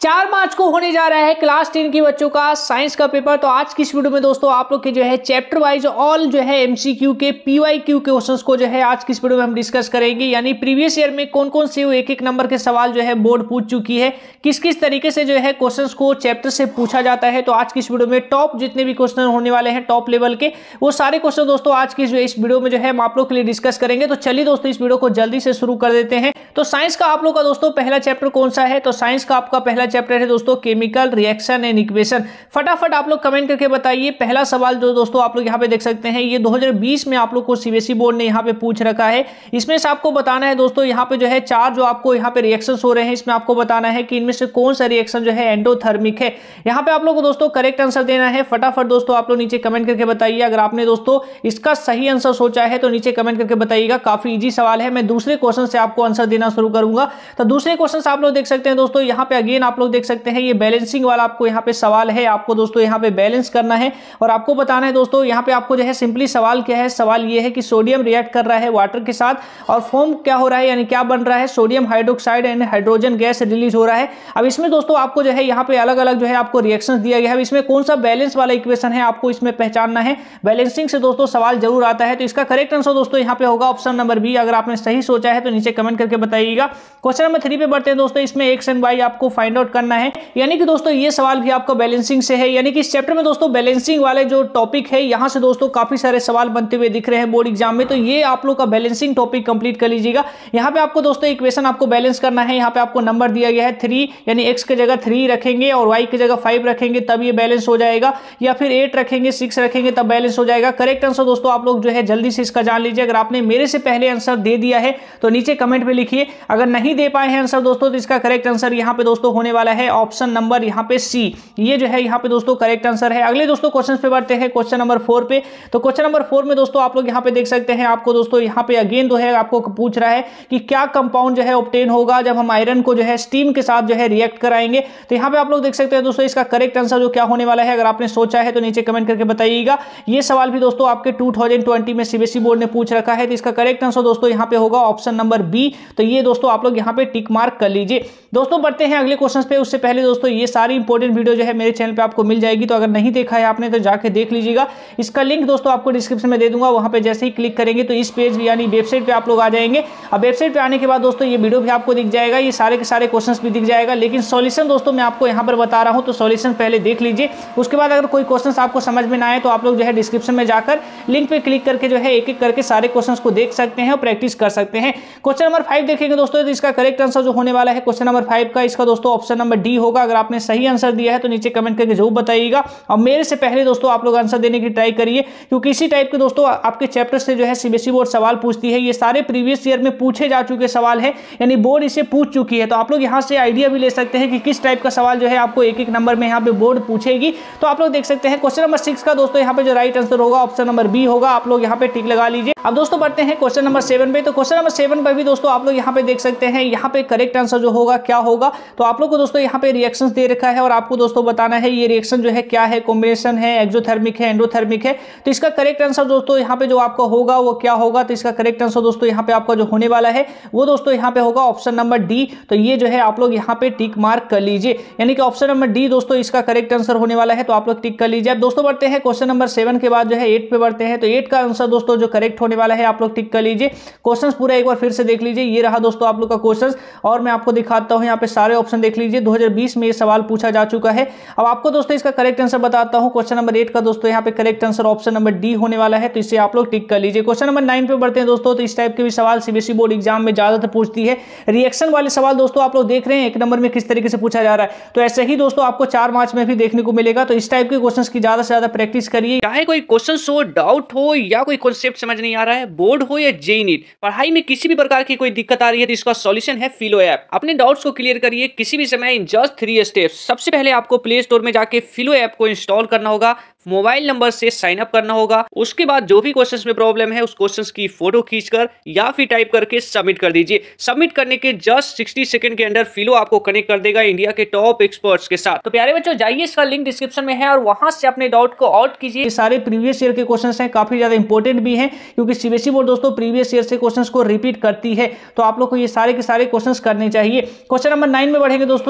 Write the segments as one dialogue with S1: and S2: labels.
S1: 4 मार्च को होने जा रहा है क्लास 10 की बच्चों का साइंस का पेपर। तो आज की इस वीडियो में दोस्तों आप लोग के जो है चैप्टर वाइज ऑल जो है एमसीक्यू के पीवाईक्यू के क्वेश्चंस को जो है आज की इस वीडियो में हम डिस्कस करेंगे। यानी प्रीवियस ईयर में कौन कौन से एक एक नंबर के सवाल जो है बोर्ड पूछ चुकी है, किस किस तरीके से जो है क्वेश्चंस को चैप्टर से पूछा जाता है। तो आज की इस वीडियो में टॉप जितने भी क्वेश्चन होने वाले हैं टॉप लेवल के, वो सारे क्वेश्चन दोस्तों आज की इस वीडियो में जो है हम आप लोग के लिए डिस्कस करेंगे। तो चलिए दोस्तों इस वीडियो को जल्दी से शुरू कर देते हैं। तो साइंस का आप लोग का दोस्तों पहला चैप्टर कौन सा है? तो साइंस का आपका पहला चैप्टर है दोस्तों केमिकल रिएक्शन एंड इक्वेशन। फटाफट आप लोग कमेंट करके बताइए। पहला सवाल जो दोस्तों आप लोग यहाँ पे देख सकते हैं, ये 2020 में आप लोग को सीबीएसई बोर्ड ने यहाँ पे पूछ रखा है। इसमें से आपको बताना है दोस्तों यहाँ पे जो है 4 जो आपको यहाँ पे रिएक्शंस हो रहे हैं, इसमें आपको बताना है कि इनमें से कौन सा रिएक्शन जो है एंडोथर्मिक है। यहाँ पे आप लोग को दोस्तों करेक्ट आंसर देना है। फटाफट दोस्तों आप लोग नीचे कमेंट करके बताइए। अगर आपने दोस्तों इसका सही आंसर सोचा है तो नीचे कमेंट करके बताइएगा। काफी इजी सवाल है। मैं दूसरे क्वेश्चन से आपको आंसर देना शुरू करूंगा। तो दूसरे क्वेश्चन आप लोग देख सकते हैं दोस्तों, यहाँ पे अगेन आप लोग देख सकते हैं ये बैलेंसिंग वाला आपको यहाँ पे सवाल है। आपको दोस्तों यहाँ पे बैलेंस करना है और आपको बताना है दोस्तों यहाँ पे आपको जो है सिंपली सवाल क्या है। सवाल ये है कि सोडियम रिएक्ट कर रहा है वाटर के साथ और फॉर्म क्या हो रहा है, यानी क्या बन रहा है, sodium hydroxide and hydrogen gas release हो रहा है। अब इसमें दोस्तों आपको जो है यहाँ पे अलग अलग जो है आपको रिएक्शंस दिया गया है। इसमें कौन सा बैलेंस वाला इक्वेशन है आपको इसमें पहचानना है। बैलेंसिंग से दोस्तों सवाल जरूर आता है। तो इसका करेक्ट आंसर दोस्तों यहाँ पे होगा ऑप्शन नंबर बी। अगर आपने सही सोचा है तो नीचे कमेंट करके बताइएगा। क्वेश्चन नंबर 3 पे बढ़ते हैं दोस्तों। इसमें एक्स एंड वाई आपको फाइंड आउट करना है। यानी कि दोस्तों ये सवाल भी आपका बैलेंसिंग से है। यानी कि इस चैप्टर में दोस्तों बैलेंसिंग वाले जो टॉपिक है, यहां से दोस्तों काफी सारे सवाल बनते हुए दिख रहे हैं बोर्ड एग्जाम में। तो ये आप लोग का बैलेंसिंग टॉपिक कंप्लीट कर लीजिएगा। यहाँ पे आपको दोस्तों इक्वेशन आपको बैलेंस करना है। यहाँ पे आपको नंबर दिया गया है 3, यानी एक्स की जगह 3 रखेंगे और वाई की जगह 5 रखेंगे तब ये बैलेंस हो जाएगा, या फिर 8 रखेंगे 6 रखेंगे तब बैलेंस हो जाएगा। करेक्ट आंसर दोस्तों आप लोग जो है जल्दी से इसका जान लीजिए। अगर आपने मेरे से पहले आंसर दे दिया है तो नीचे कमेंट में लिखिए। अगर नहीं दे पाए हैं आंसर दोस्तों तो इसका करेक्ट आंसर यहाँ पे दोस्तों होने वाला है ऑप्शन नंबर यहाँ पे सी। ये जो है यहाँ पे दोस्तों करेक्ट आंसर है। अगले दोस्तों क्वेश्चन पे बढ़ते हैं क्वेश्चन नंबर 4 पे। तो क्वेश्चन नंबर 4 में दोस्तों आप लोग यहाँ पे देख सकते हैं, आपको दोस्तों यहाँ पे अगेन जो है आपको पूछ रहा है कि क्या कंपाउंड जो है ऑब्टेन होगा जब हम आयरन को जो है स्टीम के साथ जो है रिएक्ट कराएंगे। तो यहाँ पे आप लोग देख सकते हैं दोस्तों इसका करेक्ट आंसर जो क्या होने वाला है। अगर आपने सोचा है तो नीचे कमेंट करके बताइएगा। ये सवाल भी दोस्तों आपके 2020 में सीबीएसई बोर्ड ने पूछ रखा है। तो इसका करेक्ट आंसर दोस्तों यहाँ पे होगा ऑप्शन नंबर बी। तो ये दोस्तों आप लोग यहाँ पे टिक मार्क कर लीजिए। दोस्तों बढ़ते हैं अगले क्वेश्चन पे। उससे पहले दोस्तों ये सारी इंपॉर्टेंट वीडियो जो है मेरे चैनल पे आपको मिल जाएगी। तो अगर नहीं देखा है आपने तो जाके देख लीजिएगा। इसका लिंक दोस्तों आपको डिस्क्रिप्शन में दे दूंगा। वहां पे जैसे ही क्लिक करेंगे तो इस पेज यानी वेबसाइट पे आप लोग आ जाएंगे। अब वेबसाइट पे आने के बाद दोस्तों ये वीडियो भी आपको दिख जाएगा, ये सारे के सारे क्वेश्चंस भी दिख जाएगा। लेकिन सॉल्यूशन दोस्तों मैं आपको यहाँ पर बता रहा हूँ, तो सॉल्यूशन पहले देख लीजिए। उसके बाद अगर कोई क्वेश्चन आपको समझ में ना आए तो आप लोग जो है डिस्क्रिप्शन में जाकर लिंक पे क्लिक करके जो है एक एक करके सारे क्वेश्चन को देख सकते हैं और प्रैक्टिस कर सकते हैं। क्वेश्चन नंबर 5 देखेंगे दोस्तों। तो इसका करेक्ट आंसर जो होने वाला है क्वेश्चन नंबर 5 का, इसका दोस्तों ऑप्शन नंबर डी होगा। अगर आपने सही आंसर दिया है तो नीचे कमेंट करके जरूर बताइएगा। और मेरे से पहले दोस्तों आप लोग आंसर देने की ट्राई करिए, क्योंकि इसी टाइप के दोस्तों आपके चैप्टर से जो है सीबीएसई बोर्ड सवाल पूछती है। ये सारे प्रीवियस ईयर में पूछे जा चुके सवाल है, यानी बोर्ड इसे पूछ चुकी है। तो आप लोग यहाँ से आइडिया भी ले सकते हैं कि किस टाइप का सवाल जो है आपको एक एक नंबर में यहाँ पे बोर्ड पूछेगी। तो आप लोग देख सकते हैं क्वेश्चन नंबर 6 का दोस्तों यहाँ पे जो राइट आंसर होगा ऑप्शन नंबर बी होगा। आप लोग यहाँ पे टिक लगा लीजिए। अब दोस्तों बढ़ते हैं क्वेश्चन नंबर 7 पे। तो क्वेश्चन नंबर 7 पर भी दोस्तों आप लोग यहाँ पे देख सकते हैं, यहाँ पे करेक्ट आंसर जो होगा क्या होगा। तो आप लोग को दोस्तों यहाँ पे रिएक्शन दे रखा है और आपको दोस्तों बताना है ये रिएक्शन जो है क्या है, कॉम्बिनेशन है, एक्सोथर्मिक है, एंडोथर्मिक है। तो इसका करेक्ट आंसर दोस्तों यहाँ पे जो आपका होगा वो क्या होगा। तो इसका करेक्ट आंसर दोस्तों यहाँ पे आपका जो होने वाला है वो दोस्तों यहाँ पे होगा ऑप्शन नंबर डी। तो ये जो है आप लोग यहाँ पे टिक मार्क कर लीजिए, यानी कि ऑप्शन नंबर डी दोस्तों इसका करेक्ट आंसर होने वाला है। तो आप लोग टिक कर लीजिए। अब दोस्तों बढ़ते हैं क्वेश्चन नंबर 7 के बाद जो है 8 पे बढ़ते हैं। तो 8 का आंसर दोस्तों जो करेक्ट होने वाला है आप लोग टिक कर लीजिए। क्वेश्चन पूरा एक बार फिर से देख लीजिए। ये रहा दोस्तों आप लोग का क्वेश्चन और मैं आपको दिखाता हूँ यहाँ पे सारे ऑप्शन देख लीजिए। 2020 में ये सवाल पूछा जा चुका है। अब आपको दोस्तों इसका करेक्ट आंसर बताता हूँ। क्वेश्चन नंबर 8 का दोस्तों यहाँ पे correct answer option number D होने वाला है। तो इसे आप लोग टिक कर लीजिए। क्वेश्चन नंबर 9 पे बढ़ते हैं दोस्तों। तो इस टाइप के भी सवाल सीबीएसई बोर्ड एग्जाम में ज्यादातर पूछती है। रिएक्शन वाले सवाल दोस्तों आप लोग देख रहे हैं एक नंबर में किस तरीके से पूछा जा रहा है। तो ऐसे ही दोस्तों आपको 4 मार्च में भी देखने को मिलेगा। तो इस टाइप के क्वेश्चंस की ज्यादा से ज्यादा प्रैक्टिस करिए।
S2: चाहे कोई क्वेश्चन हो, डाउट हो या कोई कॉन्सेप्ट समझ नहीं आ रहा है, बोर्ड हो या जेईई नीट, पढ़ाई में किसी भी प्रकार की कोई दिक्कत आ रही है तो इसका सॉल्यूशन है फिलो ऐप। अपने डाउट्स को क्लियर करिए किसी भी समय इन जस्ट 3 स्टेप्स। सबसे पहले आपको प्ले स्टोर में जाके फिलो ऐप को इंस्टॉल करना होगा, मोबाइल नंबर से साइन अप करना होगा। उसके बाद जो भी क्वेश्चंस में प्रॉब्लम है उस क्वेश्चंस की फोटो खींचकर या फिर टाइप करके सबमिट कर दीजिए। सबमिट करने के जस्ट 60 सेकंड के अंदर फिलो आपको कनेक्ट कर देगा इंडिया के टॉप एक्सपर्ट्स के साथ। तो प्यारे बच्चों जाइए, इसका लिंक डिस्क्रिप्शन में है और वहां से अपने डाउट को आउट कीजिए।
S1: सारे प्रीवियस ईयर के क्वेश्चंस हैं, काफी ज्यादा इंपॉर्टेंट भी हैं, क्योंकि सीबीएसई बोर्ड दोस्तों प्रीवियस ईयर से क्वेश्चंस को रिपीट करती है। तो आप लोग को ये सारे के सारे क्वेश्चंस करने चाहिए। क्वेश्चन नंबर 9 में बढ़ेंगे दोस्तों।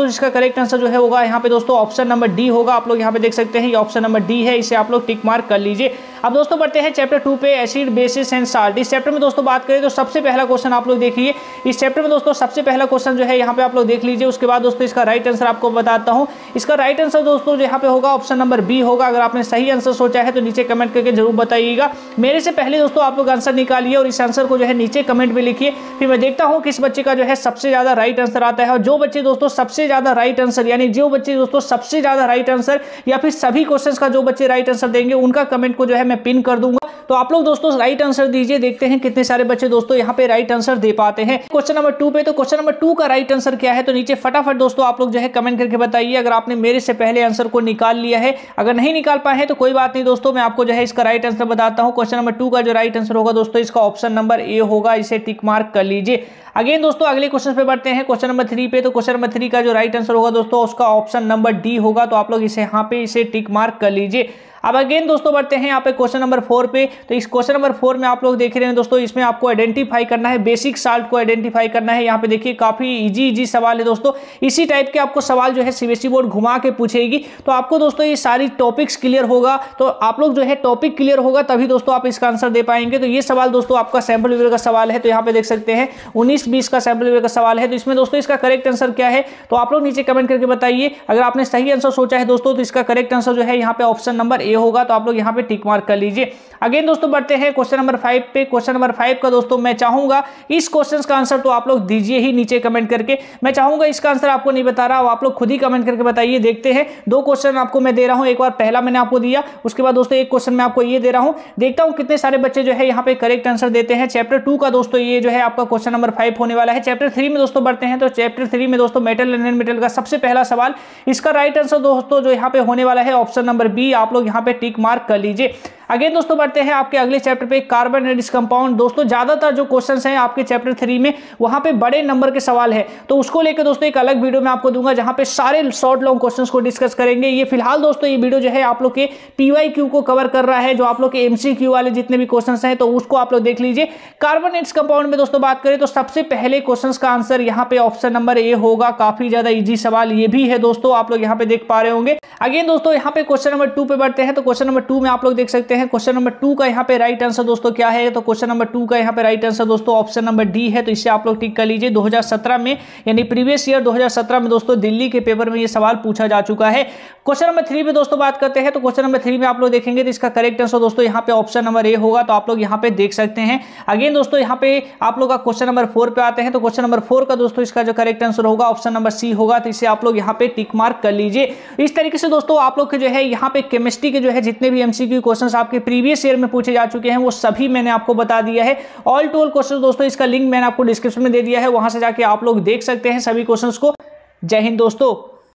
S1: दोस्तों इसका करेक्ट आंसर जो है होगा यहाँ पे दोस्तों ऑप्शन नंबर डी होगा। आप लोग यहाँ पे देख सकते हैं ये ऑप्शन नंबर डी है, इसे आप लोग टिक मार्क कर लीजिए। अब दोस्तों बढ़ते हैं चैप्टर 2 पे, एसिड बेसिस एंड साल्ट। इस चैप्टर में दोस्तों बात करें तो सबसे पहला क्वेश्चन आप लोग देखिए। इस चैप्टर में दोस्तों सबसे पहला क्वेश्चन जो है यहाँ पे आप लोग देख लीजिए। उसके बाद दोस्तों इसका राइट आंसर आपको बताता हूँ। इसका राइट आंसर दोस्तों यहाँ पे होगा ऑप्शन नंबर बी होगा। अगर आपने सही आंसर सोचा है तो नीचे कमेंट करके जरूर बताइएगा। मेरे से पहले दोस्तों आप लोग आंसर निकालिए और इस आंसर को जो है नीचे कमेंट में लिखिए, फिर मैं देखता हूँ किस बच्चे का जो है सबसे ज्यादा राइट आंसर आता है। और जो बच्चे दोस्तों सबसे ज्यादा राइट आंसर, यानी जो बच्चे दोस्तों सबसे ज्यादा राइट आंसर या फिर सभी क्वेश्चंस का जो बच्चे राइट आंसर देंगे उनका कमेंट को जो है मैं पिन कर दूंगा। तो आप लोग दोस्तों राइट आंसर दीजिए, देखते हैं कितने सारे बच्चे दोस्तों यहाँ पे राइट आंसर दे पाते हैं। क्वेश्चन नंबर 2 पे, तो क्वेश्चन नंबर 2 का राइट आंसर क्या है तो नीचे फटाफट दोस्तों आप लोग जो है कमेंट करके बताइए। अगर आपने मेरे से पहले आंसर को निकाल लिया है, अगर नहीं निकाल पाए हैं तो कोई बात नहीं दोस्तों, मैं आपको जो है इसका राइट आंसर बताता हूँ। क्वेश्चन नंबर 2 का जो राइट आंसर होगा दोस्तों इसका ऑप्शन नंबर ए होगा, इसे टिक मार्क कर लीजिए। अगेन दोस्तों अगले क्वेश्चन पे बढ़ते हैं, क्वेश्चन नंबर 3 पे। तो क्वेश्चन नंबर 3 का जो राइट आंसर होगा दोस्तों उसका ऑप्शन नंबर डी होगा। तो आप लोग इसे यहाँ पे इसे टिक मार्क कर लीजिए। अब अगेन दोस्तों बढ़ते हैं यहाँ पे क्वेश्चन नंबर 4 पे। तो इस क्वेश्चन नंबर 4 में आप लोग देख रहे हैं दोस्तों, इसमें आपको आइडेंटिफाई करना है, बेसिक साल्ट को आइडेंटिफाई करना है। यहाँ पे देखिए काफी इजी सवाल है दोस्तों। इसी टाइप के आपको सवाल जो है सीबीएसई बोर्ड घुमा के पूछेगी। तो आपको दोस्तों ये सारी टॉपिक्स क्लियर होगा, तो आप लोग जो है टॉपिक क्लियर होगा तभी दोस्तों आप इसका आंसर दे पाएंगे। तो ये सवाल दोस्तों आपका सैंपल लेवल का सवाल है। तो यहाँ पे देख सकते हैं 19-20 का सैंपल लेवल का सवाल है। तो इसमें दोस्तों इसका करेक्ट आंसर क्या है तो आप लोग नीचे कमेंट करके बताइए। अगर आपने सही आंसर सोचा है दोस्तों तो इसका करेक्ट आंसर जो है यहाँ पे ऑप्शन नंबर ए होगा। तो आप लोग पे टिक मार्क कर लीजिए। अगेन दोस्तों बढ़ते हैं क्वेश्चन नंबर 5 पे। क्वेश्चन नंबर 5 का दोस्तों मैं चाहूंगा इस क्वेश्चन का आंसर तो आप लोग दीजिए ही नीचे कमेंट करके। मैं चाहूंगा इसका आंसर आपको नहीं बता रहा, आप लोग खुद ही कमेंट करके बताइए। देखते हैं 2 क्वेश्चन आपको मैं दे रहा हूं, एक बार पहला मैंने आपको दिया, उसके बाद दोस्तों एक क्वेश्चन मैं आपको ये दे रहा हूं। देखता हूं कितने सारे बच्चे जो है यहाँ पे करेक्ट आंसर देते हैं। चैप्टर 2 का दोस्तों ये जो है आपका क्वेश्चन नंबर 5 होने वाला है। चैप्टर 3 में दोस्तों बढ़ते हैं। तो चैप्टर 3 में दोस्तों मेटल एंड नॉन मेटल का सबसे पहला सवाल, इसका राइट आंसर दोस्तों जो यहाँ पे होने वाला है ऑप्शन नंबर बी। आप लोग यहाँ पे टिक मार्क कर लीजिए। अगेन दोस्तों बढ़ते हैं आपके अगले चैप्टर पे, कार्बन एंड इट्स कंपाउंड। दोस्तों ज्यादातर जो क्वेश्चंस हैं आपके चैप्टर 3 में वहां पे बड़े नंबर के सवाल है, तो उसको लेकर दोस्तों एक अलग वीडियो मैं आपको दूंगा जहां पे सारे शॉर्ट लॉन्ग क्वेश्चंस को डिस्कस करेंगे। ये फिलहाल दोस्तों ये वीडियो जो है आप लोग के पीवाईक्यू को कवर कर रहा है, जो आप लोग के एमसीक्यू वाले जितने भी क्वेश्चंस हैं तो उसको आप लोग देख लीजिए। कार्बन एंड इट्स कंपाउंड में दोस्तों बात करें तो सबसे पहले क्वेश्चन का आंसर यहाँ पे ऑप्शन नंबर ए होगा। काफी ज्यादा इजी सवाल ये भी है दोस्तों, आप लोग यहाँ पे देख पा रहे होंगे। अगेन दोस्तों यहाँ पे क्वेश्चन नंबर 2 पे बढ़ते हैं। तो क्वेश्चन नंबर 2 में आप लोग देख सकते हैं क्वेश्चन नंबर 2 का यहाँ पे राइट आंसर दोस्तों क्या है। तो क्वेश्चन नंबर 2 का यहाँ पे राइट आंसर दोस्तों ऑप्शन नंबर डी है। तो इसे आप लोग टिक कर लीजिए। 2017 में यानी प्रीवियस ईयर 2017 में दोस्तों दिल्ली के पेपर में ये सवाल पूछा जा चुका है। क्वेश्चन नंबर 3 पे दोस्तों बात करते हैं। तो क्वेश्चन नंबर 3 में आप लोग देखेंगे तो इसका करेक्ट आंसर दोस्तों यहाँ पे ऑप्शन नंबर ए होगा। तो आप लोग यहाँ पे देख सकते हैं। अगेन दोस्तों यहाँ पे आप लोग का क्वेश्चन नंबर 4 पे आते हैं। तो क्वेश्चन नंबर 4 का दोस्तों इसका जो करेक्ट आंसर होगा ऑप्शन नंबर सी होगा। तो इसे आप लोग यहाँ पे टिक मार्क कर लीजिए। इस तरीके से दोस्तों आप लोग के जो है यहाँ पे केमिस्ट्री के जो है जितने भी एमसीक्यू क्वेश्चंस आपके प्रीवियस ईयर में पूछे जा चुके हैं वो सभी मैंने आपको बता दिया है। ऑल टू ऑल क्वेश्चंस दोस्तों इसका लिंक मैंने आपको डिस्क्रिप्शन में दे दिया है, वहां से जाके आप लोग देख सकते हैं सभी क्वेश्चंस को। जय हिंद दोस्तों।